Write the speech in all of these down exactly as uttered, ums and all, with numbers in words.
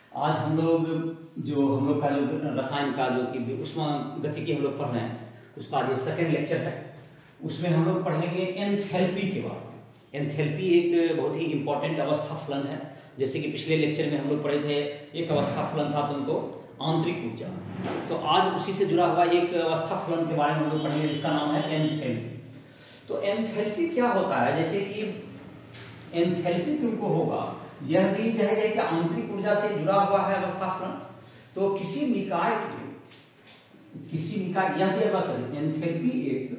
आज हम लोग जो हम लोग का जो रसायन का जो कि उष्मा गतिकी हम लोग पढ़ रहे हैं उसका आज सेकेंड लेक्चर है। उसमें हम लोग पढ़ेंगे एंथैल्पी के बारे में। एंथैल्पी एक बहुत ही इंपॉर्टेंट अवस्था फलन है। जैसे कि पिछले लेक्चर में हम लोग पढ़े थे एक अवस्था फलन था तुमको आंतरिक ऊर्जा, तो आज उसी से जुड़ा हुआ एक अवस्था फलन के बारे में हम लोग पढ़ेंगे जिसका नाम है एंथैल्पी। तो एंथैल्पी क्या होता है, जैसे कि एंथैल्पी तुमको होगा, यह भी कहेगा कि आंतरिक ऊर्जा से जुड़ा हुआ है अवस्था फलन। तो किसी निकाय के किसी निकाय यह भी एंथैल्पी एक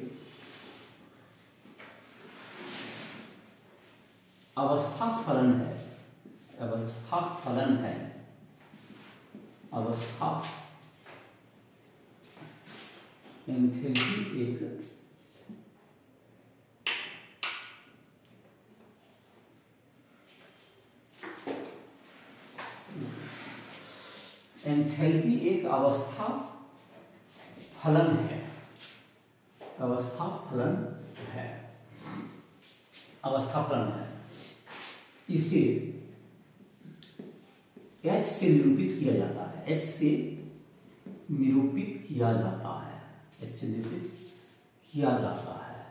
अवस्था फलन है अवस्था फलन है अवस्था एंथैल्पी एक एंथैल्पी एक अवस्था फलन है अवस्था फलन है अवस्था फलन है इसे H से निरूपित किया जाता है H से निरूपित किया जाता है H से निरूपित किया जाता है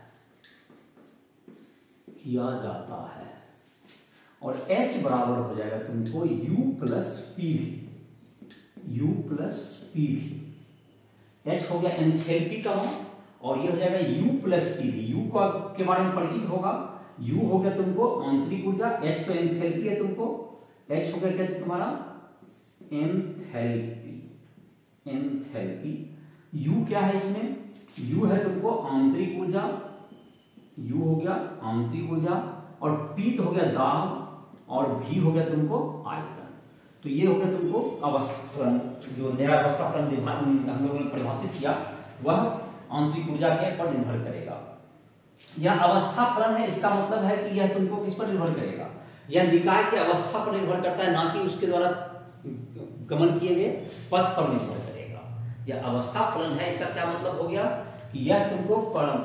किया जाता है और H बराबर हो जाएगा तुमको U plus P V U plus P V. H हो गया एंथैल्पी का और ये हो जाएगा U plus P V. U का के बारे में परिचित होगा। U हो गया तुमको आंतरिक ऊर्जा, H तो एंथैल्पी है तुमको, H हो गया क्या तुम्हारा एंथैल्पी एंथैल्पी। U क्या है इसमें, U है तुमको आंतरिक ऊर्जा, U हो गया आंतरिक ऊर्जा और P तो हो गया दाब और V हो गया तुमको आयतन। तो ये हो गया तुमको अवस्था फलन, जो नया अवस्था फलन हम लोगों ने परिभाषित किया वह आंतरिक ऊर्जा के पर निर्भर करेगा। यह अवस्था फलन है, इसका मतलब है कि यह तुमको किस पर निर्भर करेगा, यह निकाय की अवस्था पर निर्भर करता है, ना कि उसके द्वारा गमन किए गए पथ पर निर्भर करेगा। यह अवस्था फलन है, इसका क्या मतलब हो गया कि यह तुमको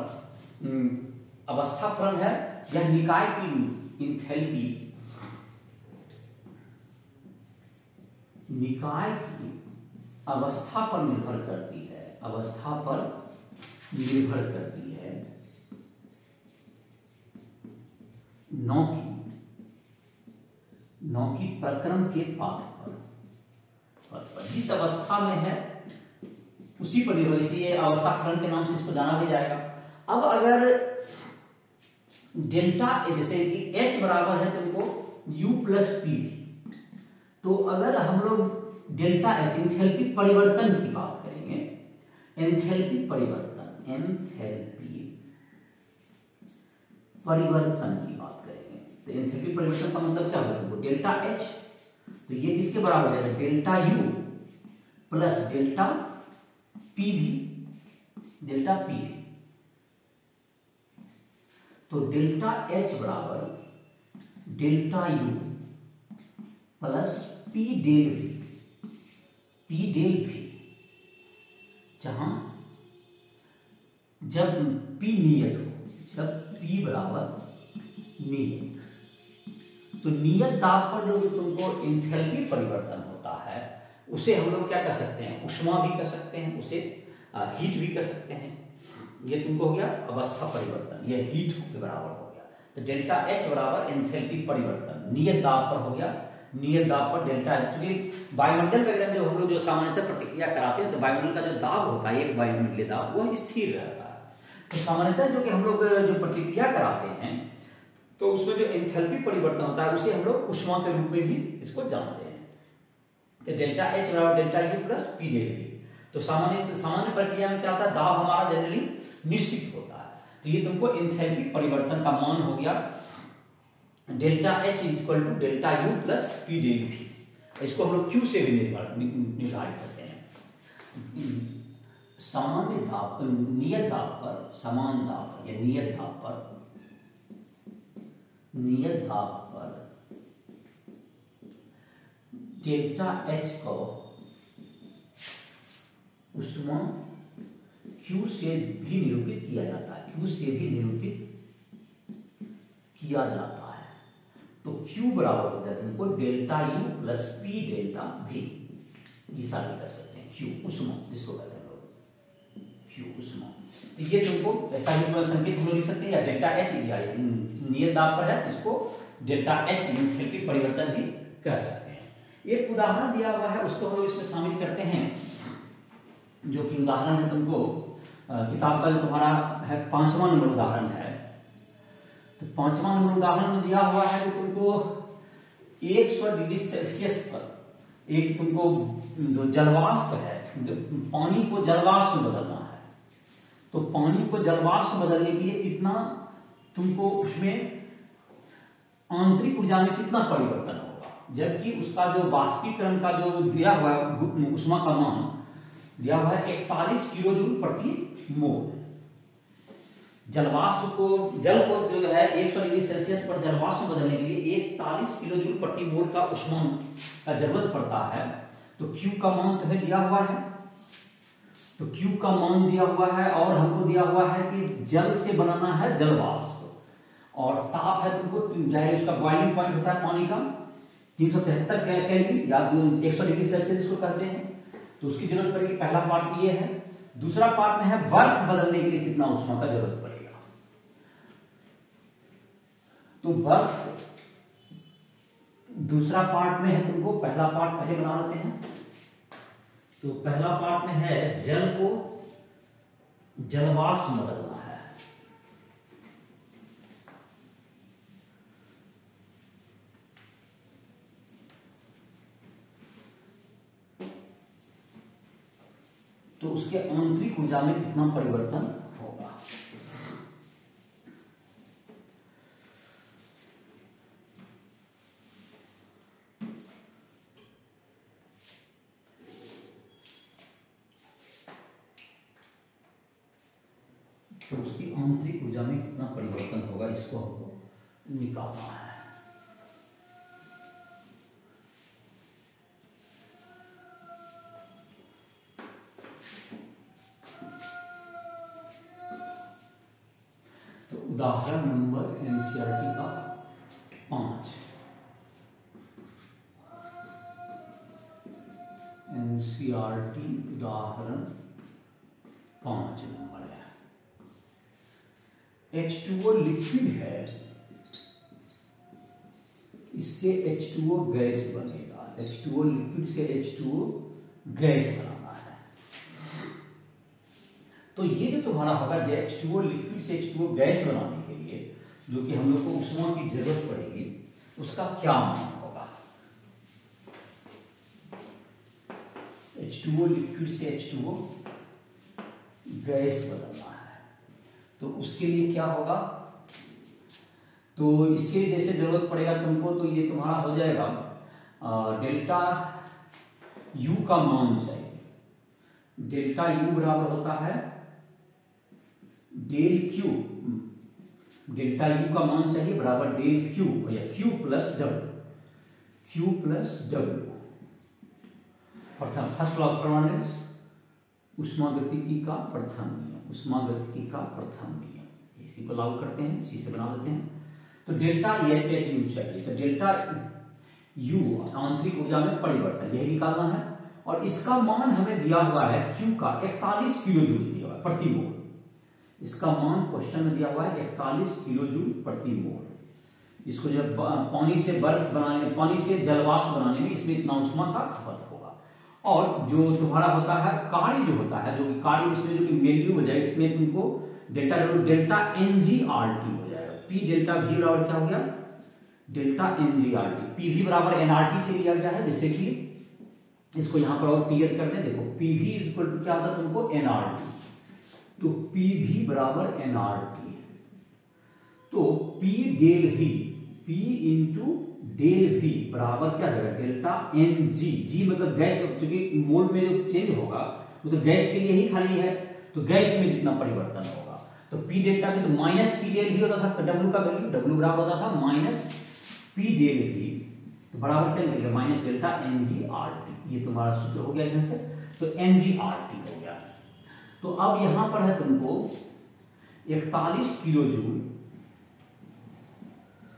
अवस्था फलन है, यह निकाय की एंथैल्पी निकाय की अवस्था पर निर्भर करती है अवस्था पर निर्भर करती है नौ की नौ की प्रक्रम के पाथ पर जिस अवस्था में है उसी पर निर्भर, इसलिए अवस्था फलन के नाम से इसको जाना भी जाएगा। अब अगर डेल्टा जैसे कि H बराबर है तुमको U प्लस पी, तो अगर हम लोग डेल्टा H एंथैल्पी परिवर्तन की बात करेंगे, एंथैल्पी परिवर्तन एंथैल्पी परिवर्तन की बात करेंगे तो एंथैल्पी परिवर्तन का मतलब क्या होगा तुमको डेल्टा H, तो ये किसके बराबर है delta U plus delta P V delta P V. तो डेल्टा H बराबर delta U plus P del V P del V, जहां जब P नियत हो, जब P बराबर नियत, तो नियत दाब पर जो तुमको एंथैल्पी परिवर्तन होता है उसे हम लोग क्या कर सकते हैं, ऊष्मा भी कर सकते हैं, उसे हीट भी कर सकते हैं। ये तुमको हो गया अवस्था परिवर्तन, यह हीट के बराबर हो गया। तो डेल्टा H बराबर एंथैल्पी परिवर्तन नियत दाब पर हो गया, नियत दाब पर डेल्टा H। क्योंकि वायुमंडल वगैरह जो हम लोग जो सामान्यतः प्रतिक्रिया कराते हैं तो वायुमंडल का जो दाब होता है एक वायुमंडलीय दाब वह स्थिर रहता है। तो सामान्यतः जो कि हम लोग जो प्रतिक्रिया कराते हैं तो उसमें जो एंथैल्पी परिवर्तन होता है उसे हम लोग ऊष्मा के रूप में भी इसको जानते हैं। तो डेल्टा H बराबर delta U plus P del V. तो सामान्य सामान्य प्रक्रिया में क्या होता है, दाब हमारा जनरली निश्चित होता है। तो ये तुमको एंथैल्पी परिवर्तन का मान हो गया delta H equal to delta U plus P del V. इसको हम लोग Q से भी निर्धारित करते हैं। सामान्य दाब नियत दाब पर समान दाब या नियत दाब पर नियत दाब पर डेल्टा H को ऊष्मा Q से भी निरूपित किया जाता है Q से भी निरूपित किया जाता है। तो Q बराबर हो गया तुमको delta U plus P delta V। ऐसा भी कर सकते हैं, Q उष्मा जिसको कहते हैं लोग, Q उष्मा। तो ये तुमको ऐसा भी संकेत हम लोग लिख सकते हैं, या डेल्टा H या नियत दाब पर है इसको डेल्टा H एंथैल्पी परिवर्तन भी कह सकते हैं। एक उदाहरण दिया हुआ है उसको हम लोग इसमें शामिल करते हैं, जो कि उदाहरण है तुमको किताब का जो तुम्हारा है पांचवा नंबर उदाहरण है। तो पांचवा नंबर उदाहरण में दिया हुआ है कि तुमको एक सौ डिग्री सेल्सियस पर एक तुमको जो जलवाष्प है, जो पानी को जलवाष्प में बदलना है। तो पानी को जलवाष्प में बदलने के लिए कितना तुमको उसमें आंतरिक ऊर्जा में कितना परिवर्तन होगा, जबकि उसका जो वाष्पीकरण का जो दिया हुआ है उष्मा का मान दिया हुआ है इकतालीस किलो जूल प्रति मोल। जलवाष्प को जल को जो है एक सौ डिग्री सेल्सियस पर जलवाष्प में बदलने के लिए इकतालीस किलो जूल प्रति मोल का उष्मा का जरूरत पड़ता है। तो Q का मान तुम्हें दिया हुआ है, तो Q का मान दिया हुआ है और हमको दिया हुआ है कि जल से बनाना है जलवाष्प, और ताप है तुमको जाहिर उसका बॉइलिंग पॉइंट होता है पानी का तीन सौ तिहत्तर केल्विन या एक सौ डिग्री सेल्सियस इसको कहते हैं। तो उसकी जरूरत पड़ेगी। पहला पार्ट ये है। दूसरा पार्ट में है बर्फ बदलने के लिए कितना उष्मा का जरूरत पड़ेगा। तो बर्फ दूसरा पार्ट में है तुमको, पहला पार्ट पहले बना लेते हैं। तो पहला पार्ट में है जल को जलवाष्प में बदलना है। तो उसके आंतरिक ऊर्जा में कितना परिवर्तन होगा। तो उसकी आंतरिक ऊर्जा में कितना परिवर्तन होगा, इसको हमको निकालना है। तो उदाहरण नंबर एनसीईआरटी का पांच, एनसीईआरटी उदाहरण पांच नंबर है। एच टू ओ लिक्विड है, इससे एच टू ओ गैस बनेगा। एच टू ओ लिक्विड से एच टू ओ गैस बनाना है। तो ये जो तुम्हारा होगा एच टू ओ लिक्विड से एच टू ओ गैस बनाने के लिए जो कि हम लोग को उष्मा की जरूरत पड़ेगी, उसका क्या मान होगा। एच टू ओ लिक्विड से एच टू ओ गैस बदलना है, तो उसके लिए क्या होगा। तो इसके लिए जैसे जरूरत पड़ेगा तुमको, तो ये तुम्हारा हो जाएगा आ, डेल्टा यू का मान चाहिए। डेल्टा यू बराबर होता है डेल क्यू, डेल्टा यू का मान चाहिए बराबर डेल क्यू या Q plus W, Q plus W. प्रथम फर्स्ट लॉ ऑफ थर्मोडायनेमिक्स, उष्मागतिकी का प्रथम नियम, उष्मागतिकी का प्रथम नियम, इसी को लागू करते हैं, इसी से बना देते हैं। तो डेल्टा एच यू चाहिए, तो डेल्टा यू आंतरिक ऊर्जा में परिवर्तन यही निकालना है। और इसका मान हमें दिया हुआ है क्यू का इकतालीस किलो जूल दिया हुआ है प्रति मोल। इसका मान क्वेश्चन में दिया हुआ है इकतालीस किलो जूल प्रति मोल। इसको जब पानी से बर्फ बनाने, पानी से जलवाष्प बनाने में इसमें इतना उष्मा का खपत होगा। और जो तुम्हारा होता है कार्य जो होता है, जो कि कार्य इसमें जो कि वैल्यू हो जाए, इसमें तुमको delta delta N G R T हो जाएगा। पी डेल्टा वी बराबर क्या हो गया, delta N G R T. P V बराबर एन आर टी से लिया गया है, जैसे कि इसको यहां पर और क्लियर कर दें। देखो पी वी इक्वल टू क्या होता है तुमको एन आर टी, तो पी वी बराबर एन आर टी। तो P del V, P into del V बराबर क्या होगा डेल्टा एन जी। जी मतलब गैस, क्योंकि मोल में जो चेंज होगा वो तो गैस के लिए ही खाली है, तो गैस में जितना परिवर्तन होगा। तो पी डेल्टा में तो माइनस पी डेल वी होता था, डब्ल्यू का वैल्यू डब्ल्यू बराबर होता था माइनस पी डेल वी, तो बराबर क्या मिलेगा minus delta N G R T. ये तुम्हारा सूत्र हो गया इधर से, तो एन जी आर टी हो गया। तो अब यहां पर है तुमको इकतालीस किलो जूल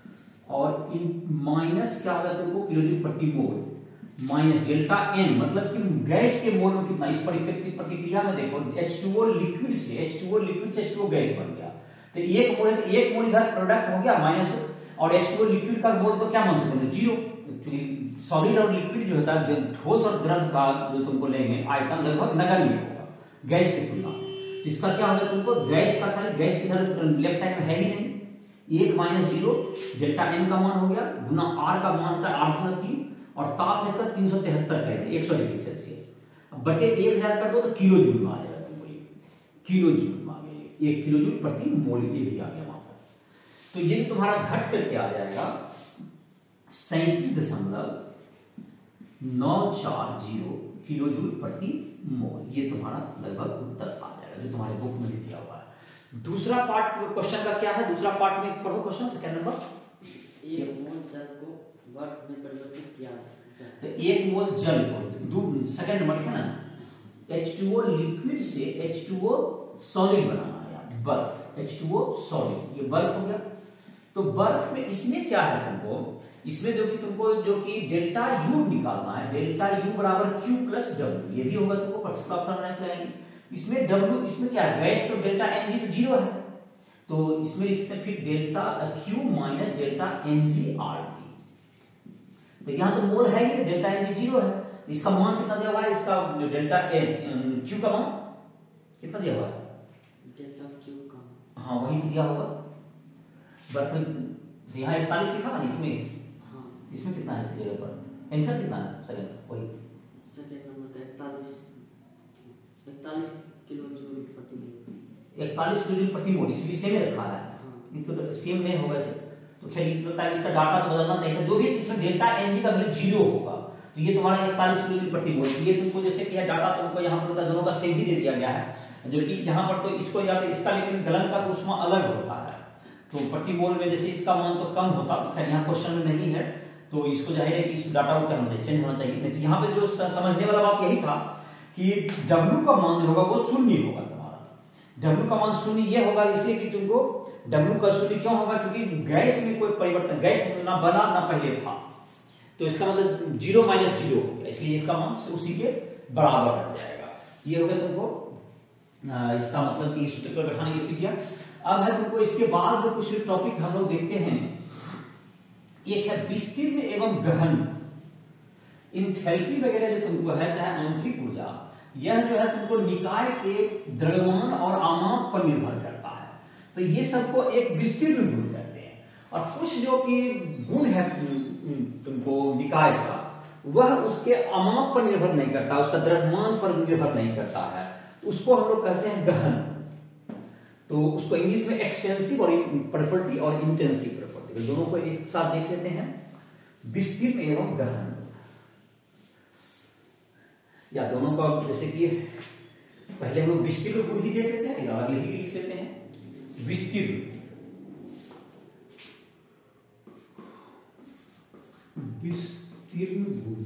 और इन माइनस क्या होगा तुमको किलोजूल प्रति मोल माइनस डेल्टा एन, मतलब कि गैस के मोल में कितना, इस प्रतिक्रिया में देखो एच टू ओ लिक्विड से एच टू ओ लिक्विड से एच टू ओ गैस बन गया, तो एक मोल एक मोल इधर प्रोडक्ट हो गया माइनस, और एच टू ओ लिक्विड का मोल तो क्या मान सकते हैं जीरो। एक्चुअली सॉलिड और लिक्विड जो होता है ठोस और द्रव का जो तुमको लेंगे आयतन लगभग नगण्य होगा गैस की तुलना में, तो इसका क्या होगा तुमको गैस का खाली गैस इधर लेफ्ट साइड में है ही नहीं, एक माइनस जीरो डेल्टा एन का मान हो गया गुना आर का मान होता है आठ सौ तीन और ताप है इसका तीन सौ तिहत्तर है एक सौ डिग्री सेल्सियस, अब बटे एक हजार कर दो तो किलो जूल में आ जाएगा तुमको, ये किलो जूल में आ गया, एक किलो जूल प्रति मोल ये भी आ गया वहां पर, तो ये तुम्हारा घट करके आ जाएगा सैंतीस दशमलव नौ चार जीरो किलो जूल प्रति मोल, ये तुम्हारा लगभग उत्तर आ जाएगा जो तुम्हारे बुक में दिया हुआ है। दूसरा पार्ट क्वेश्चन का क्या है, दूसरा पार्ट में पढ़ो क्वेश्चन सेकंड नंबर, एक मोल जल को बर्फ में परिवर्तित किया जाए, तो एक मोल जल को सेकंड नंबर है ना एच टू ओ लिक्विड से एच टू ओ सॉलिड बनाना है यार, बर्फ एच टू ओ सॉलिड ये बर्फ हो गया, तो बर्फ में इसमें क्या है तुमको, इसमें जो कि तुमको जो कि डेल्टा यू निकालना है, डेल्टा यू बराबर क्यू प्लस डब्ल्यू, ये भी होगा तुमको पर्टिकुलर थर्मोडायनामिक्स लाएंगे, इसमें डब्ल्यू इसमें क्या है गैस तो डेल्टा एन जी तो जीरो है, तो इसमें लिखते हैं फिर delta Q minus delta N G R T, तो यहां तो मोल है ही डेल्टा एन जी जीरो है, इसका मान कितना दिया हुआ है, इसका डेल्टा एन क्यू का मान कितना दिया हुआ है, डेल्टा क्यू का हाँ वही दिया होगा, बट यहाँ इकतालीस लिखा था इसमें, हाँ इसमें कितना है इसकी जगह पर आंसर कितना है सेकंड वही सेकंड नंबर का इकतालीस इकतालीस किलो जूल प्रति मोल, इकतालीस किलो जूल प्रति मोल इसलिए सेम रखा है, ये तो सेम नहीं होगा इसे, तो खैर ये लगता है इसका डाटा तो बदलना चाहिए, जो भी इसमें डेल्टा एनजी का वैल्यू जीरो होगा, तो ये तुम्हारा इकतालीस किलो जूल प्रति मोल, ये तुमको जैसे कि डाटा तुमको यहाँ पर दोनों का सेम ही दे दिया गया है, जो कि यहाँ पर तो इसको या तो इसका लेकिन गलन का ऊष्मा अलग होता है, तो प्रति मोल में जैसे इसका मान तो कम होता, तो खैर यहाँ क्वेश्चन में नहीं है, तो इसको जाहिर है कि इस डाटा को क्या होना चाहिए चेंज होना चाहिए, नहीं तो यहाँ पे जो समझने वाला बात यही था कि W का मान जो होगा वो शून्य होगा तुम्हारा, W का मान शून्य ये होगा इसलिए कि तुमको W का शून्य क्यों होगा, क्योंकि गैस में कोई परिवर्तन गैस ना बना ना पहले था, तो इसका मतलब जीरो माइनस जीरो हो गया, इसलिए इसका मान उसी के बराबर रह जाएगा, ये हो गया तुमको इसका मतलब कि सूत्र को बैठाने की सीख गया। अब है तुमको इसके बाद जो कुछ टॉपिक हम लोग देखते हैं, एक है विस्तीर्ण एवं गहन, इंथैल्पी वगैरह जो तुमको है चाहे आंतरिक ऊर्जा, यह जो है तुमको निकाय के द्रव्यमान और आमाप पर निर्भर करता है, तो ये सबको एक विस्तीर्ण गुण कहते हैं, और कुछ जो कि गुण है तुमको निकाय का वह उसके आमाप पर निर्भर नहीं करता, उसका द्रव्यमान पर निर्भर नहीं करता है, उसको हम लोग कहते हैं गहन, तो उसको इंग्लिश में एक्सटेंसिव और प्रॉपर्टी और इंटेंसिव प्रॉपर्टी, दोनों को एक साथ देख लेते हैं, विस्तीर्ण एवं गहन, या दोनों का जैसे कि पहले हम लोग विस्तीर्ण गुण ही देख लेते हैं, अगले ही लिख लेते हैं विस्तीर्ण, विस्तीर्ण गुण,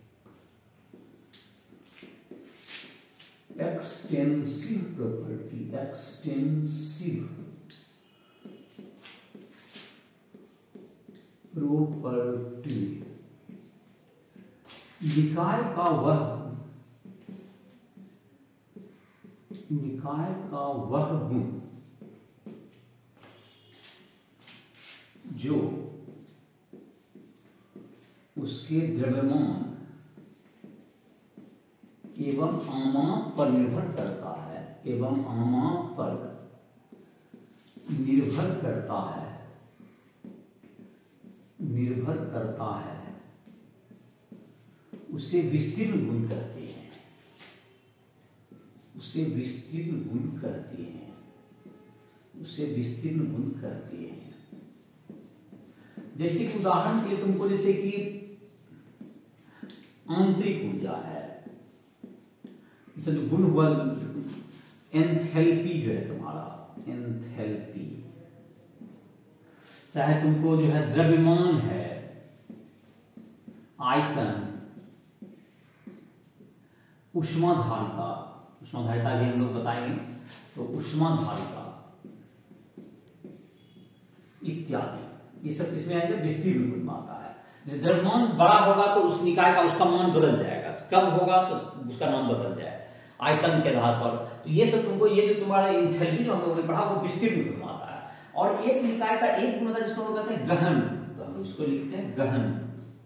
एक्सटेंसिव प्रॉपर्टी, एक्सटेंसिव प्रॉपर्टी, निकाय का वह निकाय का वह गुण जो उसके द्रव्यमान एवं आमाप पर निर्भर करता है, एवं आमाप पर निर्भर करता है, निर्भर करता है, उसे विस्तीर्ण गुण कहते हैं, उसे विस्तीर्ण गुण कहते हैं, उसे विस्तीर्ण गुण कहते हैं। जैसे कि उदाहरण के लिए तुमको जैसे कि आंतरिक ऊर्जा है, जो गुण हुआ एंथैल्पी जो है तुम्हारा, एंथैल्पी, चाहे तुमको जो है द्रव्यमान है, आयतन, ऊष्माधारिता, ऊष्माधारिता भी हम लोग बताएंगे, तो ऊष्माधारिता इत्यादि, ये सब किसमें आएगा? विस्तीर्ण गुण में आता है। जैसे द्रव्यमान बड़ा होगा तो उस निकाय का उसका मान बदल जाएगा, तो कम होगा तो उसका नाम बदल जाएगा आयतन के आधार पर। तो ये सब तुमको, ये जो तुम्हारा एंथैल्पी जो हम लोगों ने पढ़ा वो विस्तीर्ण गुण में आता है। और एक निकाय का एक गुण होता है जिसको हम लोग कहते हैं गहन, तो हम इसको लिखते हैं गहन,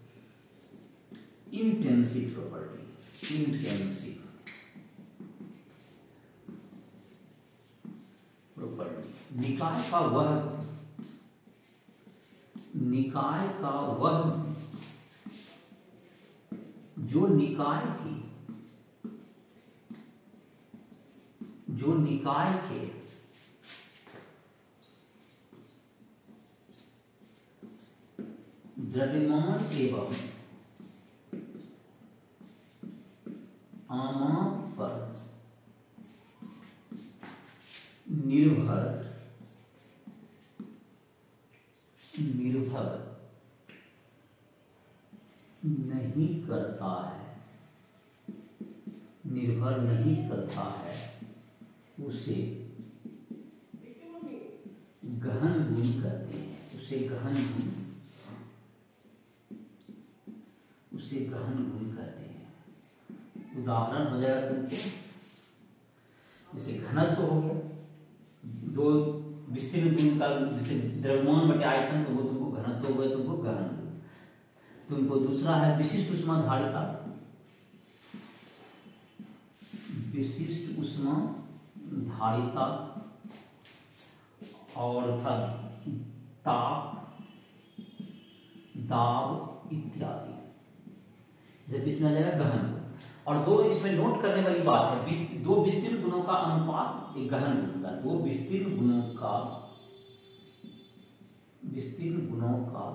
इंटेंसिव प्रॉपर्टी, इंटेंसिव प्रॉपर्टी। निकाय का वह निकाय का वह जो निकाय की जो निकाय के द्रव्यमान एवं आमाप पर निर्भर निर्भर नहीं करता है निर्भर नहीं करता है उसे गहन गुण कहते हैं। उसे गहन गुण उसे गहन गुण कहते हैं। उदाहरण हो जाएगा तुमको, जैसे घनत्व हो गया, दो विस्तीर्ण गुण का, जैसे द्रव्यमान बटे आयतन, तो वो तुमको घनत्व हो गया, तुमको गहन गुण। तुमको दूसरा है विशिष्ट ऊष्मा धारिता, विशिष्ट ऊष्मा धारिता और था ताप, दाब इत्यादि, जब इसमें आ जाएगा गहन गुण। और दो इसमें नोट करने वाली बात है, दो विस्तीर्ण गुणों का अनुपात एक गहन गुण का, दो विस्तीर्ण गुणों का विस्तीर्ण गुणों का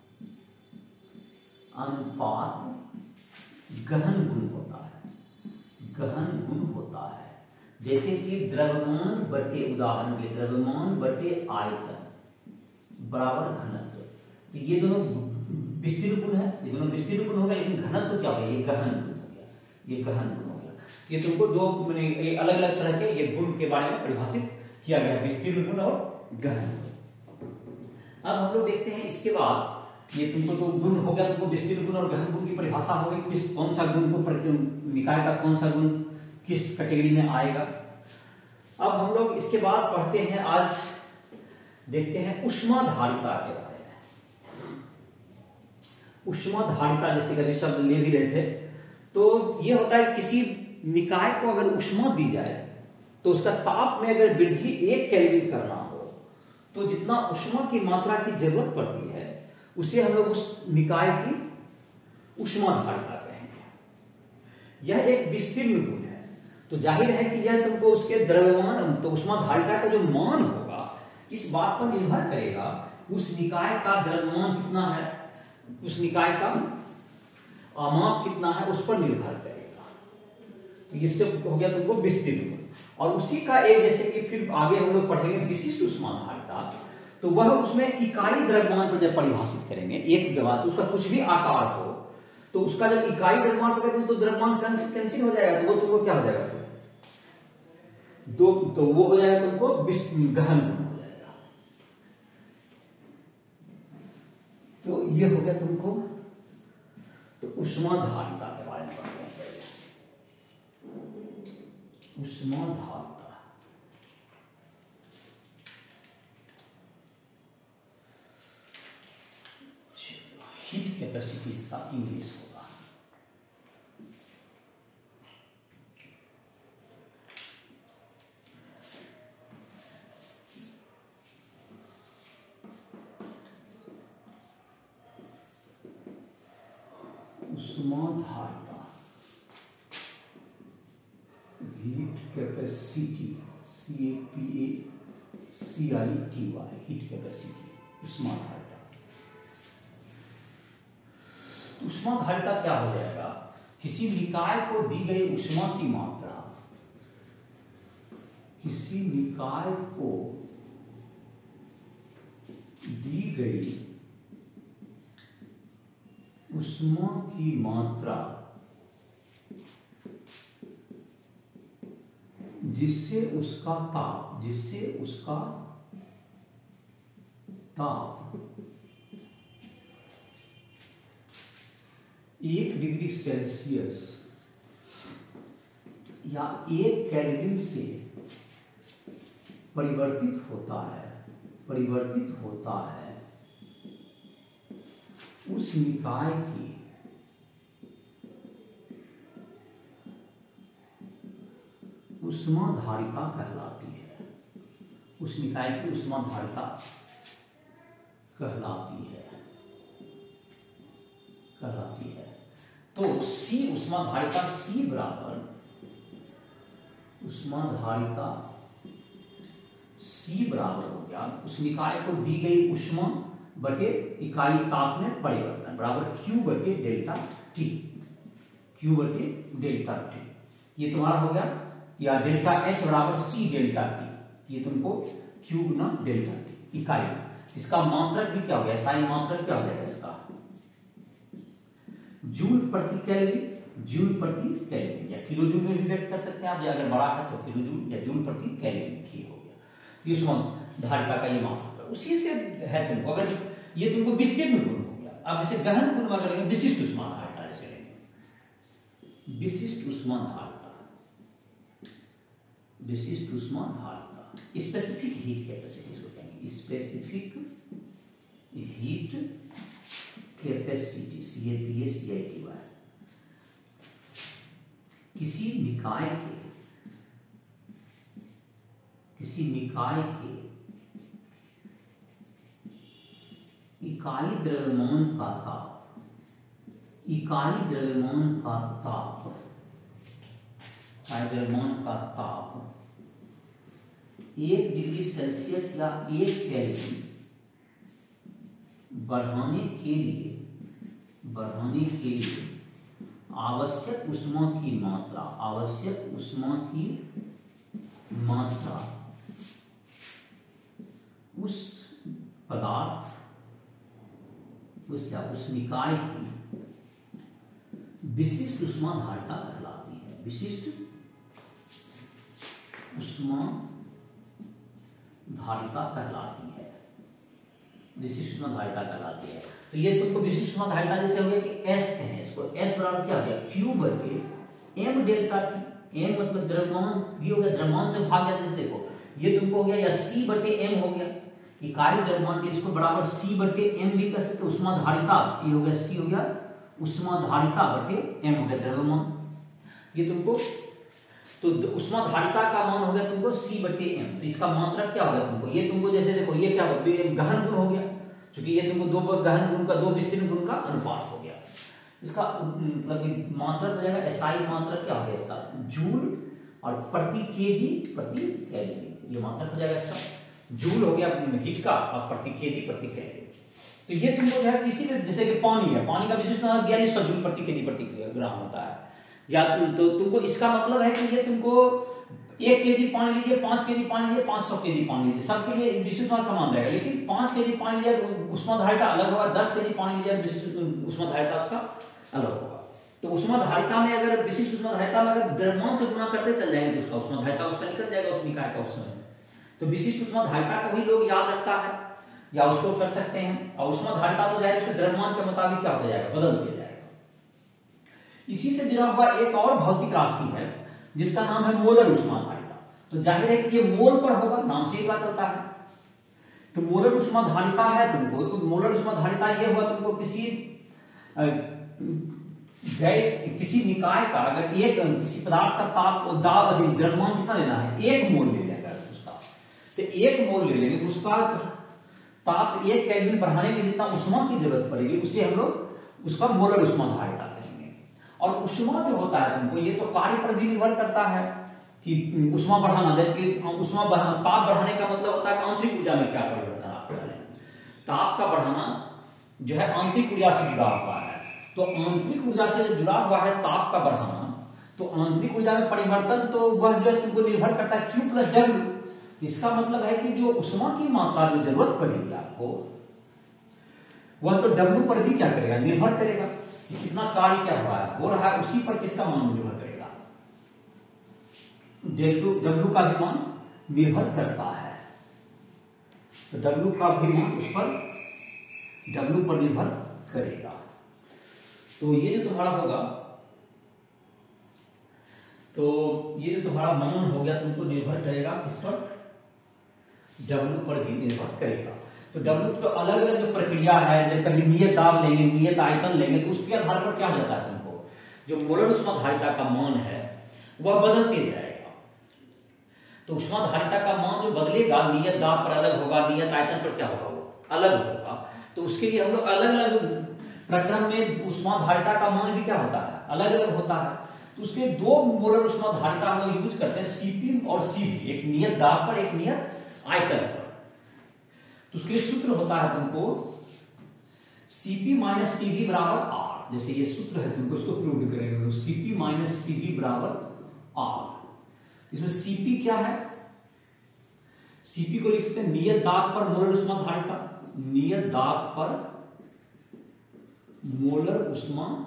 अनुपात गहन गुण होता है, गहन गुण होता है। जैसे कि द्रव्यमान बटे, उदाहरण के द्रव्यमान बटे आयतन बराबर घनत्व, तो ये दोनों विस्तीर्ण गुण है, ये दोनों विस्तीर्ण गुण हो गया, लेकिन घनत्व तो क्या हो गया? ये गहन गुण हो गया, ये गहन गुण हो गया। ये तुमको दो मैंने अलग अलग तरह के ये गुण के बारे में परिभाषित किया गया, विस्तीर्ण गुण और गहन गुण। अब हम लोग देखते हैं इसके बाद, ये तुमको तो गुण हो गया, तुमको विस्तीर्ण गुण और गहन गुण की परिभाषा हो गई, किस कौन सा गुण को निकाय का कौन सा गुण किस कैटेगरी में आएगा। अब हम लोग इसके बाद पढ़ते हैं, आज देखते हैं ऊष्मा धारिता के बारे में। ऊष्मा धारिता जैसे कभी शब्द ले भी रहे थे, तो ये होता है किसी निकाय को अगर ऊष्मा दी जाए तो उसका ताप में अगर वृद्धि एक केल्विन करना हो, तो जितना ऊष्मा की मात्रा की जरूरत पड़ती है उसे हम लोग उस निकाय की ऊष्मा धारिता कहेंगे। यह एक विस्तीर्ण गुण है, तो जाहिर है कि यह तुमको उसके द्रव्यमान, तो ऊष्मा धारिता का जो मान होगा इस बात पर निर्भर करेगा उस निकाय का द्रव्यमान कितना है, उस निकाय का आमाप कितना है, उस पर निर्भर करेगा। तो ये सब हो गया तुमको विस्तीर्ण गुण। और उसी का एक, जैसे कि फिर आगे हम लोग पढ़ेंगे विशिष्ट ऊष्मा धारिता, तो वह उसमें इकाई द्रव्यमान पर जब परिभाषित करेंगे एक बात, उसका कुछ भी आकार हो तो उसका जब इकाई द्रव्यमान पर करेंगे तो द्रव्यमान कैंसिल हो जाएगा, तो वो तुमको क्या हो जाएगा? दो, तो वो हो जाएगा तुमको गहन गुण हो जाएगा। तो ये हो गया तुमको, तो ऊष्मा धारिता के बारे में पढ़ते हैं पहले। ऊष्मा धारिता, हीट कैपेसिटी इसका इंग्लिश होगा। ऊष्मा धारिता, heat capacity, C A P A C I T Y, heat capacity, ऊष्मा धारिता। ऊष्मा धारिता क्या हो जाएगा? किसी निकाय को दी गई ऊष्मा की मात्रा, किसी निकाय को दी गई ऊष्मा की मात्रा जिससे उसका ताप जिससे उसका ताप एक डिग्री सेल्सियस या एक केल्विन से परिवर्तित होता है परिवर्तित होता है उस निकाय की ऊष्माधारिता कहलाती है। उस निकाय की ऊष्माधारिता कहलाती है कहलाती है तो C ऊष्माधारिता C बराबर ऊष्माधारिता C बराबर हो गया उस निकाय को दी गई ऊष्मा बटे इकाई ताप में परिवर्तन बराबर Q बटे डेल्टा T Q बटे डेल्टा T। ये तुम्हारा हो गया या डेल्टा H बराबर C डेल्टा T। ये तुमको Q गुना डेल्टा T इकाई। इसका मात्रक भी क्या हो गया साइन मात्रक क्या हो जाएगा इसका जूल प्रति केल्विन जूल प्रति केल्विन या किलो जूल में भी व्यक्त कर सकते हैं आप या अगर बड़ा है तो किलो जूल या जूल प्रति केल्विन ही हो गया। ऊष्माधारिता का ये मात्रक उसी से है तुमको अगर ये तुमको विस्तृत गुण हो गया। अब जैसे गहन गुण में अगर लेंगे विशिष्ट ऊष्माधारिता जैसे लेंगे विशिष्ट ऊष्माधारिता विशिष्ट ऊष्माधारिता स्पेसिफिक हीट कैपेसिटी इसको कहेंगे specific heat capacity C A P A C I T Y. किसी निकाय के किसी निकाय के इकाई द्रव्यमान का ताप इकाई द्रव्यमान का ताप इकाई द्रव्यमान का ताप एक डिग्री सेल्सियस या एक केल्विन बढ़ाने के लिए बढ़ाने के लिए आवश्यक ऊष्मा की मात्रा आवश्यक ऊष्मा की मात्रा उस पदार्थ उस या उस निकाय की विशिष्ट ऊष्माधारिता कहलाती है विशिष्ट ऊष्माधारिता कहलाती है विशिष्ट ऊष्माधारिता कहलाती है। तो ये तुमको विशिष्ट ऊष्माधारिता जैसे हो गया कि S है इसको S बराबर क्या हो गया Q बटे M डेल्टा T। M मतलब द्रव्यमान भी हो गया द्रव्यमान से भाग गया जैसे देखो ये तुमको हो गया या C बटे M हो गया इकाई द्रव्यमान के इसको बराबर C बटे M भी कर सकते ऊष्माधारिता ये हो गया C हो गया ऊष्माधारिता बटे M हो गया द्रव्यमान ये तुमको तो ऊष्माधारिता का मान हो गया तुमको C बटे M। तो इसका मात्रक क्या होगा तुमको ये तुमको जैसे देखो ये क्या होगा गहन गुण हो गया क्योंकि ये तुमको दो गहन गुण का दो विस्तीर्ण गुण का अनुपात हो गया। इसका मतलब मात्रक हो जाएगा एसआई मात्रक क्या हो गया इसका जूल और प्रति केजी प्रति केल्विन ये मात्रक हो जाएगा इसका जूल हो गया हीट का और प्रति केजी प्रति केल्विन। तो ये तुमको जो है किसी भी जैसे कि पानी है पानी का विशिष्ट बयालीस सौ जूल प्रति केजी प्रति ग्राम होता है या तो तुमको इसका मतलब है कि ये तुमको एक केजी पानी लीजिए पांच केजी पानी लीजिए पांच सौ केजी पानी लीजिए सबके लिए विशिष्ट समान रहेगा लेकिन पांच केजी पानी लिया ऊष्माधारिता अलग होगा दस केजी पानी लिया विशिष्ट ऊष्माधारिता उसका अलग होगा। तो ऊष्माधारिता में अगर विशिष्ट ऊष्माधारिता में अगर द्रव्यमान से गुणा करते चल जाएंगे तो उसका ऊष्माधारिता उसका निकल जाएगा उस निकाय का उस समय। तो विशिष्ट ऊष्माधारिता को ही लोग याद रखता है या उसको कर सकते हैं और ऊष्माधारिता तो जाएगा उसके द्रव्यमान के मुताबिक क्या होता जाएगा बदल दिया जाएगा। इसी से जुड़ा हुआ एक और भौतिक राशि है जिसका नाम है मोलर ऊष्माधारिता। तो जाहिर है कि ये मोल पर होगा नाम से ही पता चलता है। तो मोलर ऊष्माधारिता है तुमको तो मोलर ऊष्माधारिता ये हुआ तुमको किसी गैस किसी निकाय का अगर एक किसी पदार्थ का ताप दाब अधिक द्रव्यमान कितना लेना है एक मोल ले लेगा उसका तो एक मोल ले लेंगे उसका ताप एक केल्विन बढ़ाने के जितना ऊष्मा की जरूरत पड़ेगी उसे हम लोग उसका मोलर ऊष्माधारिता कहेंगे। और ऊष्मा जो होता है तुमको ये तो कार्य पर भी निर्भर करता है कि ऊष्मा बढ़ाना जबकि ऊष्मा ताप बढ़ाने का मतलब होता है आंतरिक ऊर्जा में क्या परिवर्तन आप कर रहे हैं। ताप का बढ़ाना जो है आंतरिक ऊर्जा से जुड़ा हुआ है तो आंतरिक ऊर्जा से जुड़ा हुआ है ताप का बढ़ाना तो आंतरिक ऊर्जा में परिवर्तन तो वह जो तुमको निर्भर करता है Q प्लस डब्ल्यू। इसका मतलब है कि जो ऊष्मा की मात्रा जो जरूरत पड़ेगी आपको वह तो W पर भी क्या करेगा निर्भर करेगा कि कितना कार्य क्या हुआ है हो रहा है उसी पर किसका मान निर्भर करेगा W का भी मान निर्भर करता है। तो W का भी मान उस पर W पर निर्भर करेगा। तो ये जो तुम्हारा होगा, तो ये जो तुम्हारा मान हो गया तुमको निर्भर करेगा किस पर, W पर भी निर्भर करेगा। तो W तो अलग अलग जो प्रक्रिया है, जब कभी नियत दाब लेंगे, नियत आयतन लेंगे, तो उसके आधार पर क्या हो जाता है तुमको जो मोलर उष्माधारिता का मान है वह बदलते जाएगा। तो उष्माधारिता का मान जो बदलेगा नियत दाब पर अलग होगा, नियत आयतन पर क्या होगा वो अलग होगा। तो उसके लिए हम लोग अलग अलग प्रक्रम में उष्माधारिता का मान भी क्या होता है, अलग अलग होता है। तो उसके दो मोलर उष्माधारिता हम लोग यूज करते हैं, सीपी और सीवी, एक नियत दाब पर एक नियत आयतन पर। तो उसके लिए सूत्र होता है तुमको सीपी माइनस सीवी बराबर आर। जैसे ये सूत्र है तुमको इसको प्रूव करेंगे, तो सीपी माइनस सीवी बराबर आर। इसमें सीपी क्या है, सीपी को लिख सकते हैं नियत दाब पर मोलर उष्माधारिता, नियत दाब पर मोलर उष्माधारिता।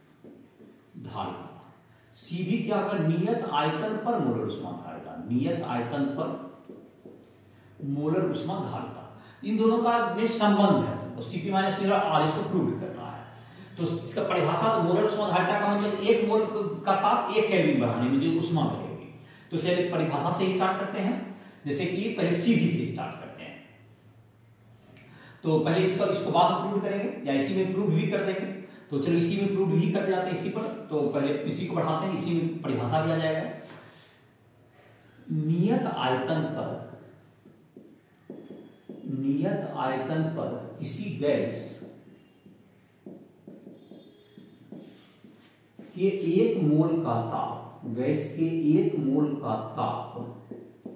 सीवी क्या होगा, नियत आयतन पर मोलर उष्माधारिता, नियत आयतन पर मोलर उष्माधारिता। इन दोनों का में संबंध है तुमको सीपी माइनस सी आर, इसको प्रूव करना है। तो इसका परिभाषा, तो मोलर उष्माधारिता का मतलब एक मोल का ताप एक केल्विन बढ़ाने में जो उष्मा मिलेगी। तो चलिए परिभाषा से ही स्टार्ट करते हैं, जैसे कि पहले सीवी से स्टार्ट करते हैं। तो पहले इसका इसको बाद प्रूव करेंगे या इसी में प्रूव भी कर देंगे। तो चलो इसी में प्रूव भी कर जाते हैं इसी पर। तो पहले इसी को बढ़ाते हैं, इसी में परिभाषा भी आ जाएगा। नियत आयतन पर, नियत आयतन पर किसी गैस के एक मोल का ताप, गैस के एक मोल का ताप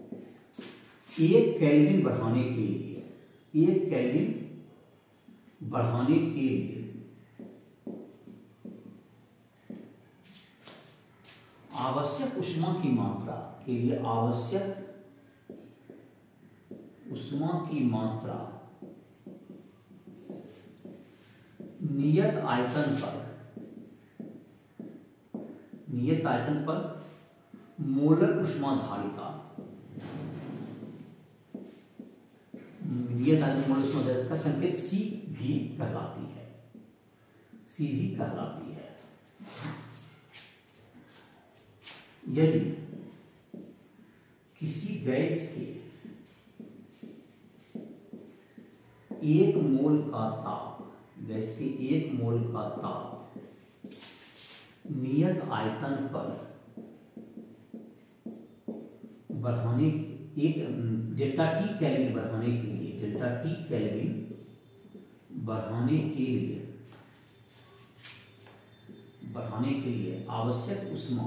एक केल्विन बढ़ाने के लिए, एक केल्विन बढ़ाने के लिए आवश्यक उष्मा की मात्रा के लिए, आवश्यक उष्मा की मात्रा नियत आयतन पर, नियत आयतन पर मोलर उष्माधारिता, नियत आयतन मोलर उष्माधारिता का संकेत सी भी कहलाती है, सी भी कहलाती है। यदि किसी गैस के एक मोल का ताप, गैस के एक मोल का ताप नियत आयतन पर बढ़ाने, एक डेल्टा टी केल्विन बढ़ाने के लिए, डेल्टा टी केल्विन बढ़ाने के लिए, बढ़ाने के लिए आवश्यक उष्मा,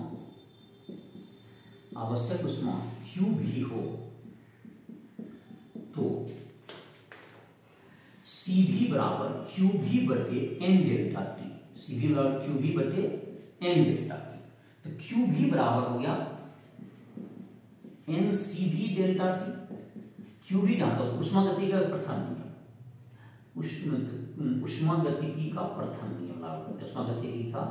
आवश्यक उष्मा Q भी हो, तो सी भी बराबर क्यू भी बटे एन डेल्टा टी, सी भी बराबर क्यू भी बटे एन डेल्टा टी। तो क्यू भी बराबर हो गया एन सी भी डेल्टा टी। क्यू भी जानता हो उष्मागतिकी का प्रथम नियम, उष्ण उष्मागतिकी का प्रथम नियम लागू करते हैं, उष्मागतिकी का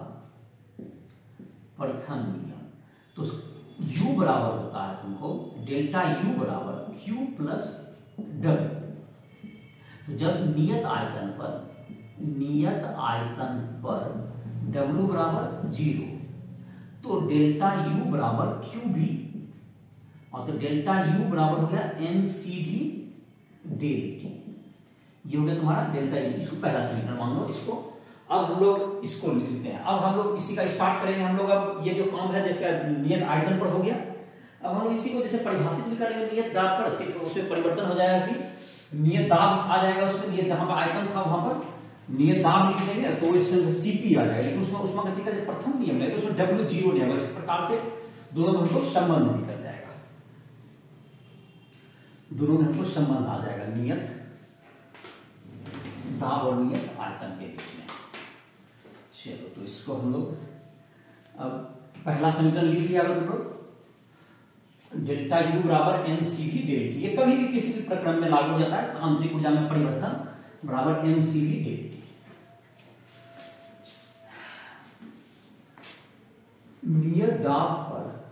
प्रथम नियम। तो U बराबर होता है तुमको डेल्टा U बराबर Q प्लस W। तो जब नियत आयतन पर, नियत आयतन पर W बराबर जीरो, तो डेल्टा U बराबर Q भी, और तो डेल्टा U बराबर हो गया एन सी भी डेल टी। ये हो गया तुम्हारा डेल्टा U। इसको पहला समीकरण मान लो इसको। अब हम लोग इसको लिखते हैं। अब हम लोग इसी का स्टार्ट करेंगे। हम लोग अब ये जो काम है जैसे नियत आयतन पर हो गया, अब हम लोग इसी को जैसे परिभाषित भी करेंगे नियत दाब पर। सिर्फ उसमें परिवर्तन हो जाएगा कि नियत दाब आ जाएगा उसमें, नियत जहां पर आयतन था वहां पर नियत दाब लिख देंगे तो इसमें सीपी आ जाएगा। लेकिन उसमें उष्मागतिकी का जो प्रथम नियम है तो उसमें डब्ल्यू जीरो नहीं आएगा। इस प्रकार से दोनों में हमको संबंध निकल जाएगा, दोनों में हमको संबंध आ जाएगा नियत दाब और नियत आयतन के बीच में। चलो तो इसको हम लोग अब पहला समीकरण लिख लिया तुम लोग, डेल्टा यू बराबर N C V del T. ये कभी भी किसी भी प्रक्रम में लागू हो जाता है, तो आंतरिक ऊर्जा में परिवर्तन बराबर N C V del T. नियत दाब पर,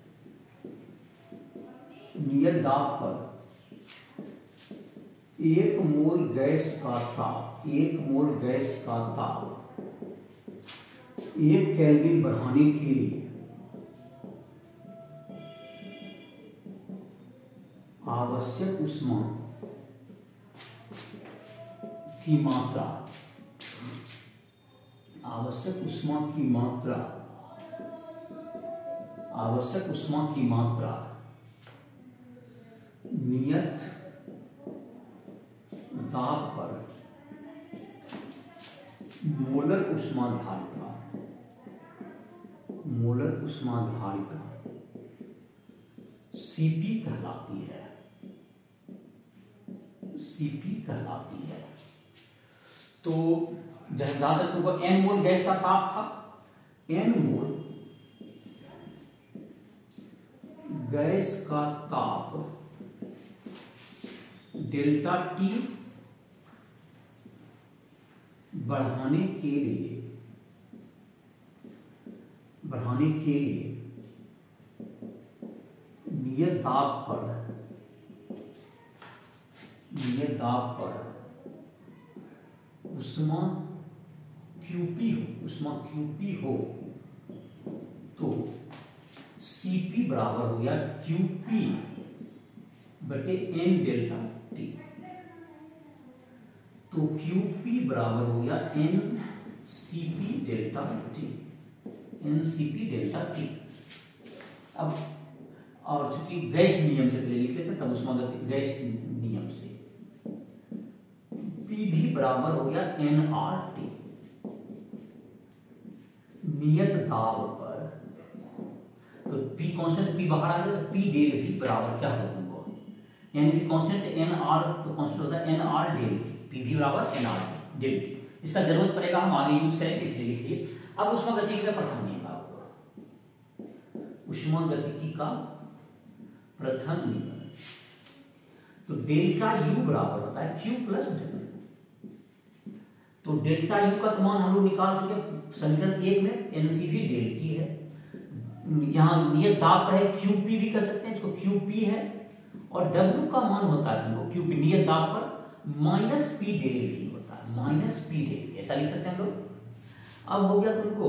नियत दाब पर एक मोल गैस का ताप, एक मोल गैस का ताप एक केल्विन बढ़ाने के लिए आवश्यक ऊष्मा की मात्रा आवश्यक ऊष्मा की मात्रा आवश्यक ऊष्मा की मात्रा नियत दाब पर मोलर ऊष्माधारिता मोलर ऊष्माधारिता सीपी कहलाती है सीपी कहलाती है। तो जहां तक तुमको एन मोल गैस का ताप था, एन मोल गैस का ताप डेल्टा टी बढ़ाने के लिए बढ़ाने के लिए नियत दाब पर नियत दाब पर ऊष्मा क्यूपी हो ऊष्मा क्यूपी हो तो सीपी बराबर हो गया क्यूपी बटे एन डेल्टा टी। तो क्यूपी बराबर हो गया N CP delta T N CP delta T. अब और चूंकि गैस नियम से पहले लिख लेते तब ऊष्मागतिकी गैस नियम से पी भी बराबर हो गया एन आर टी। नियत दाब पर तो पी कांस्टेंट पी बाहर आ गया तो पी डेल भी बराबर क्या होगा तुमको एन की कांस्टेंट एन आर तो कांस्टेंट होता है एन आर डेल पी भी बराबर एन आर डेल टी। इसका जरूरत पड़ेगा हम आगे यूज करेंगे इसलिए लिखिए। अब ऊष्मागतिकी का प्रथम नियम आपको ऊष्मागतिकी का प्रथम नियम तो डेल्टा यू बराबर होता है क्यू प्लस डब्ल्यू। तो डेल्टा यू का मान हम लोग निकाल चुके समीकरण एक में एनसीवी डेल टी है। यहां नियत दाब पर है क्यूपी भी कर सकते हैं इसको क्यूपी है और डब्ल्यू का मान होता है तुमको क्यूपी नियत दाब पर माइनस पी डेल भी होता है माइनस पी डेल ऐसा लिख सकते हैं हम लोग। अब हो गया तुमको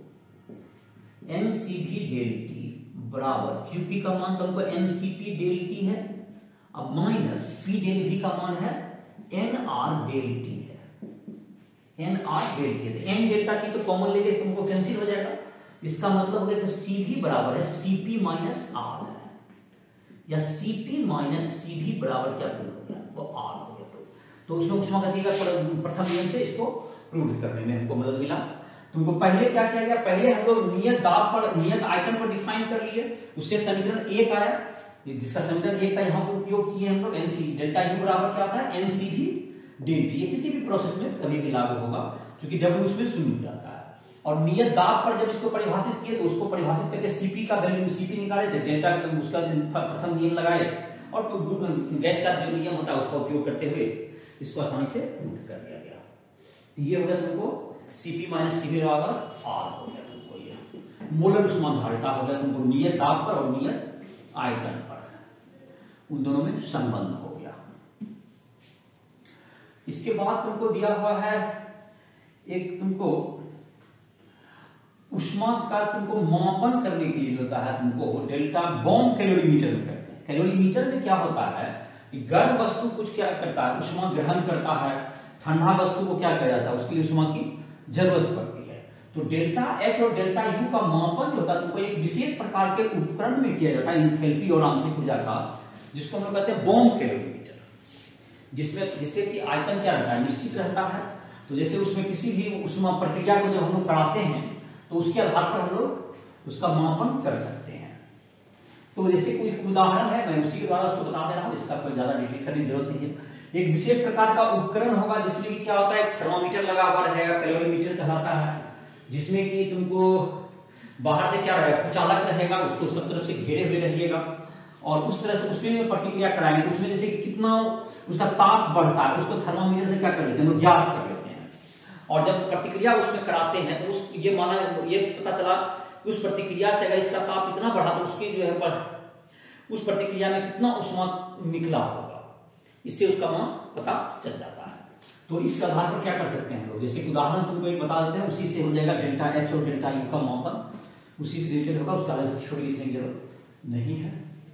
एनसीवी डेल टी बराबर क्यूपी का मान तुमको एनसीपी डेल टी है अब माइनस पी डेल वी का मान है एन आर डेल टी है एन आर डेल टी है। एन डेल्टा टी तो कॉमन लेके तुमको कैंसिल हो जाएगा। इसका मतलब हो गया कि सी भी बराबर है सीपी माइनस आर है या सीपी माइनस सी भी बराबर क्या प्रूव हो गया वो आर हो गया। तो, तो उसमें ऊष्मागतिकी का प्रथम नियम से इसको प्रूव करने में हमको मदद मिला। तुमको पहले क्या किया गया पहले हम लोग नियत दाब पर नियत आयतन पर डिफाइन कर लिए उससे समीकरण एक आया जिसका समीकरण एक का यहाँ पर उपयोग किए हम लोग एनसी डेल्टा यू बराबर क्या होता है एनसीवी डेल टी। किसी भी प्रोसेस में कभी भी लागू होगा क्योंकि डब्ल्यू उसमें शून्य हो जाता है। और नियत दाब पर जब इसको परिभाषित किए तो उसको परिभाषित करके सीपी का वैल्यू सीपी निकाले थे डेल्टा उसका प्रथम नियम लगाए और गैस का जो नियम होता है उसका उपयोग करते हुए इसको आसानी से प्रूव कर दिया गया। ये हो गया तुमको सीपी माइनस सीपी बराबर आर हो गया तुमको ये मोलर ऊष्माधारिता हो गया तुमको नियत दाब पर और नियत आयतन पर उन दोनों में संबंध हो गया। इसके बाद तुमको दिया हुआ है एक तुमको ऊष्मा का तुमको मापन करने के लिए होता है तुमको डेल्टा बॉम्ब कैलोरीमीटर में करते हैं। कैलोरीमीटर में क्या होता है कि गर्म वस्तु कुछ क्या करता है ऊष्मा ग्रहण करता है ठंडा वस्तु को क्या किया जाता है उसके लिए ऊष्मा की जरूरत पड़ती है। तो डेल्टा एच और डेल्टा यू का मापन जो होता है तुमको एक विशेष प्रकार के उपकरण में किया जाता है एंथैल्पी और आंतरिक ऊर्जा का जिसको हम लोग कहते हैं बॉम्ब कैलोरीमीटर जिसमें जिसके की आयतन क्या रहता है निश्चित रहता है। तो जैसे उसमें किसी भी ऊष्मा प्रक्रिया को जब हम लोग कराते हैं तो उसके आधार पर हम लोग उसका मापन कर सकते हैं। तो जैसे कोई उदाहरण है मैं उसी के द्वारा उसको बता दे रहा हूं इसका कोई ज्यादा डिटेल करने की जरूरत नहीं है। एक विशेष प्रकार का उपकरण होगा जिसमें कि क्या होता है थर्मोमीटर लगा हुआ रहेगा कैलोरीमीटर कहलाता है जिसमें कि तुमको बाहर से क्या रहेगा कुचालक रहेगा उसको सब तरफ से घेरे हुए रहिएगा और उस तरह से उसमें प्रतिक्रिया कराएंगे तो उसमें जैसे कितना उसका ताप बढ़ता है उसको थर्मोमीटर से क्या कर लेते हैं लोग ज्ञात कर लेते हैं। और जब प्रतिक्रिया उसमें कराते हैं तो उस ये माना ये पता चला कि उस प्रतिक्रिया से अगर इसका ताप इतना बढ़ा तो उसकी जो है पर, उस प्रतिक्रिया में कितना ऊष्मा निकला होगा इससे उसका मान पता चल जाता है। तो इस आधार पर क्या कर सकते हैं हम लोग, जैसे उदाहरण तुमको एक बता देते हैं, उसी से हो जाएगा डेल्टा एच और डेल्टा यू का मापन उसी से रिलेटेड होगा, उसका अलग से छोड़ लिखने की जरूरत नहीं है।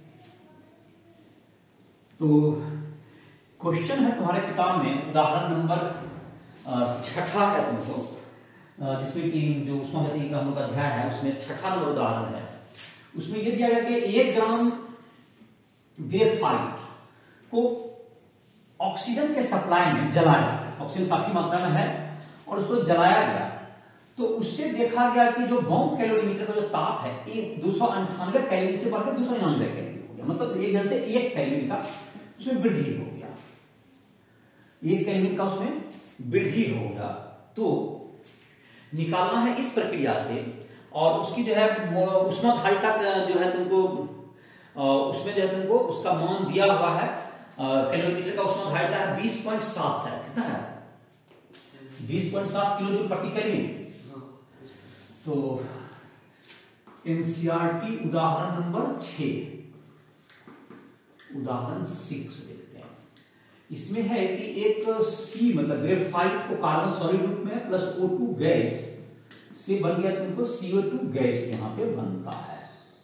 तो क्वेश्चन है तुम्हारे किताब में उदाहरण नंबर छठा है तुमको, जिसमें कि जो उष्मागतिकी का हम लोग अध्याय है उसमें छठा नंबर उदाहरण है। उसमें यह दिया गया कि एक ग्राम ग्रेफाइट को ऑक्सीजन के सप्लाई में जलाया, ऑक्सीजन काफी मात्रा में है और उसको जलाया गया, तो उससे देखा गया कि जो बॉम्ब कैलोरीमीटर का जो ताप है एक दो सौ अंठानवे कैलोरी से बढ़कर दो सौ निन्यानवे कैलोरी हो गया, मतलब एक जन से एक कैलोरी का उसमें वृद्धि हो गया, एक कैलोरी का उसमें वृद्धि हो गया। तो निकालना है इस प्रक्रिया से, और उसकी जो है उष्माधारिता जो है तुमको उसमें जो है तुमको उसका मान दिया हुआ है, कैलोरीमीटर का उष्माधारिता है बीस पॉइंट सात है, कितना है बीस पॉइंट सात किलो जूल प्रति केल्विन। तो एनसीईआरटी उदाहरण नंबर छह, उदाहरण सिक्स देखते हैं। इसमें है कि एक सी मतलब ग्रेफाइट को कार्बन सॉलिड रूप में प्लस ओ टू गैस से बन गया, तुमको सी ओ टू गैस यहां पे बनता है,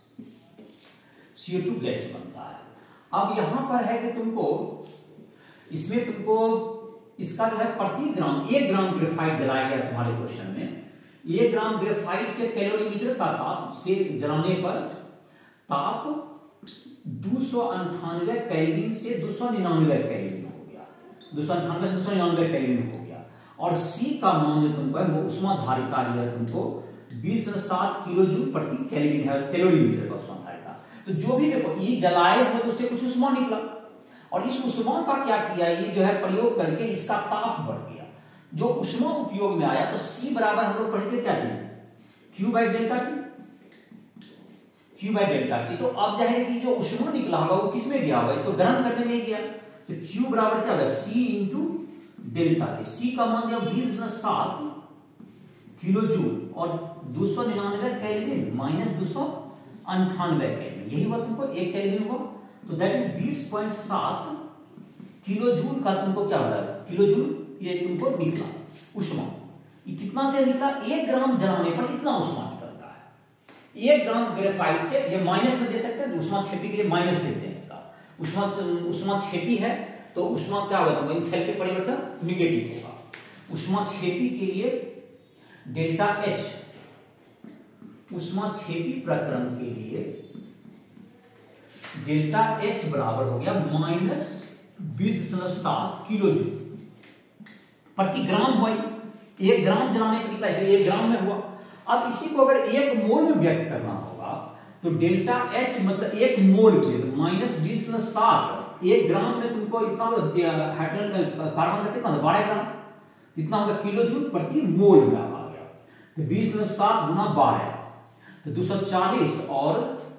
सी ओ टू गैस बनता है। अब यहां पर है कि तुमको इसमें तुमको इसका जो है प्रति ग्राम एक ग्राम ग्रेफाइट जलाया गया तुम्हारे क्वेश्चन में, एक ग्राम ग्रेफाइट से कैलोरीमीटर का ताप से जलाने पर ताप दो सौ अंठानवे कैलोरी से दो सौ निन्यानवे कैलोरी हो गया, दो सौ अंठानवे से दो सौ निन्यानवे कैलोरी हो गया। और सी का मान जो तुमको है वो उष्माधारिता है तुमको बीस सात किलो जूल प्रति कैलोरी है, कैलोरीमीटर का उष्माधारिता। तो जो भी देखो ये जलाए हुए तो उससे कुछ उष्मा निकला, और इस उष्मा का क्या किया, ये जो है प्रयोग करके इसका ताप बढ़ गया, जो उष्मा उपयोग में आया। तो C बराबर हम लोग पढ़ते क्या चाहिए, Q by delta T, Q by delta T. तो अब जाहिर है कि जो उष्मा निकला होगा वो किसमें गया होगा, इसको गर्म करने में ही गया। तो Q बराबर क्या होगा C into delta T. C का मान दिया बीस सात किलो जूल और दो सौ निन्यानवे केल्विन माइनस दो सौ अंठानवे केल्विन, यही हुआ तुमको एक केल्विन हुआ। तो दैट इज बीस पॉइंट सात किलो जूल का तुमको क्या हो रहा है, किलो जूल ये तुमको निकला उष्मा। ये कितना से निकला, एक ग्राम जलाने पर इतना उष्मा निकलता है। एक ग्राम ग्रेफाइट से ये माइनस में दे सकते हैं, उष्मा छेपी के लिए माइनस देते हैं इसका, उष्मा उष्मा छेपी है तो उष्मा क्या होगा तुमको एंथैल्पी परिवर्तन निगेटिव होगा। उष्मा छेपी के लिए डेल्टा एच, उष्मा छेपी प्रकरण के लिए डेल्टा एच बराबर हो गया माइनस बीस दशमलव सात किलो जूल प्रति ग्राम हुआ, एक ग्राम जलाने पर निकला इसलिए एक ग्राम में हुआ। अब इसी को अगर एक मोल में व्यक्त करना होगा तो डेल्टा एच मतलब एक मोल के तो माइनस बीस दशमलव सात, एक ग्राम में तुमको इतना हाइड्रोजन कार्बन का कितना बारह ग्राम, इतना होगा किलो जूल प्रति मोल में आ गया। तो बीस दशमलव सात गुना बारह तो दो सौ चालीस और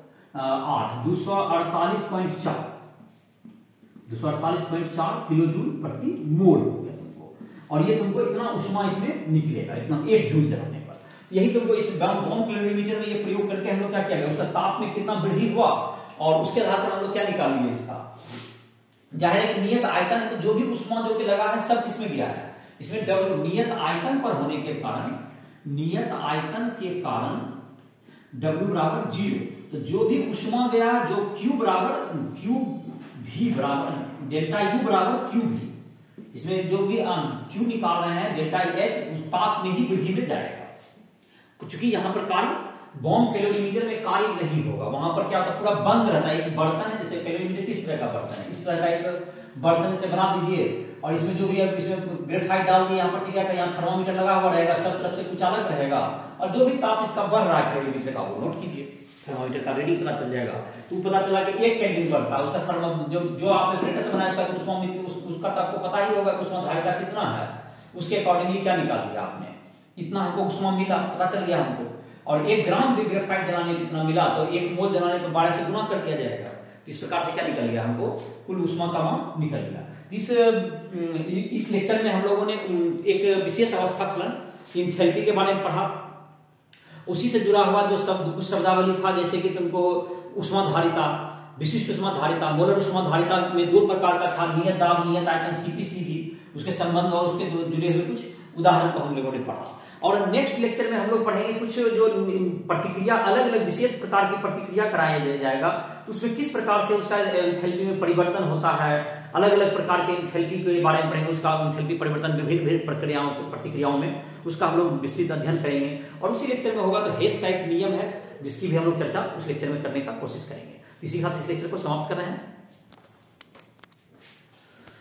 आठ दो सौ अड़तालीस पॉइंट चार दो सौ अड़तालीस पॉइंट चार किलो जूल प्रति मोल हो गया तुमको, और ये तुमको इतना उष्मा इसमें निकलेगा इतना एक जूल जलाने पर। यही तुमको इस बॉम्ब कैलोरीमीटर में ये प्रयोग करके हम लोग क्या किया गया, उसका ताप में कितना वृद्धि हुआ और उसके आधार पर हम लोग क्या निकाल लिए इसका। जाहिर है कि नियत आयतन है तो जो भी उष्मा जो कि लगा है सब इसमें गया है। इसमें डब्ल्यू नियत आयतन पर होने के कारण, नियत आयतन के कारण W बराबर जीरो, तो जो भी उष्मा गया जो Q बराबर Q भी बराबर डेल्टा U बराबर Q भी, इसमें जो भी Q निकाल रहे हैं डेल्टा H उस ताप में ही वृद्धि में जाएगा। चूंकि यहाँ पर कार्य बॉम्ब कैलोरीमीटर में कार्य नहीं होगा, वहां पर क्या होता है पूरा बंद रहता है। एक बर्तन है जैसे कैलोरीमीटर किस तरह का बर्तन है, इस तरह का एक बर्तन से बना दीजिए और इसमें जो भी है इसमें ग्रेफाइट डाल दिए, यहाँ पर क्या यहाँ थर्मामीटर लगा हुआ रहेगा, सब तरफ से कुछ अलग रहेगा और जो भी ताप इसका बढ़ रहा है कैलोरीमीटर का वो नोट कीजिए, थर्मामीटर का रीडिंग पता चल जाएगा। तो पता चला कि एक केल्विन बढ़ता है उसका थर्मो जो जो आपने प्रेटेस बनाया था उसका उस, उसका तो आपको पता ही होगा कि उष्माधारिता कितना है, उसके अकॉर्डिंगली क्या निकाल दिया आपने, इतना हमको उष्मा मिला, पता चल गया हमको। और एक ग्राम ग्रेफाइट जलाने में कितना मिला तो एक मोल जलाने पर बारह से गुणा कर दिया जाएगा। तो इस प्रकार से क्या निकल गया हमको कुल उष्मा का मान निकल गया। इस इस लेक्चर में हम लोगों ने एक विशेष अवस्था फलन एंथैल्पी के बारे में पढ़ा, उसी से जुड़ा हुआ जो शब्द कुछ शब्दावली था, जैसे कि तुमको उष्माधारिता, विशिष्ट उष्माधारिता, मोलर उष्माधारिता में दो प्रकार का था, नियत दाब नियत आयतन सीपीसीवी, उसके संबंध और उसके जुड़े हुए कुछ उदाहरण को हम लोगों ने पढ़ा। और नेक्स्ट लेक्चर में हम लोग पढ़ेंगे कुछ जो प्रतिक्रिया, अलग अलग विशेष प्रकार की प्रतिक्रिया कराया जाएगा, तो उसमें किस प्रकार से उसका एंथैल्पी में परिवर्तन होता है, अलग अलग प्रकार के एंथैल्पी के बारे में पढ़ेंगे, उसका एंथैल्पी परिवर्तन विभिन्न विभिन्न प्रक्रियाओं प्रतिक्रियाओं में उसका हम लोग विस्तृत अध्ययन करेंगे। और उसी लेक्चर में होगा तो हेस का एक नियम है जिसकी भी हम लोग चर्चा उस लेक्चर में करने का कोशिश करेंगे। इसी के साथ इस लेक्चर को समाप्त कर रहे हैं।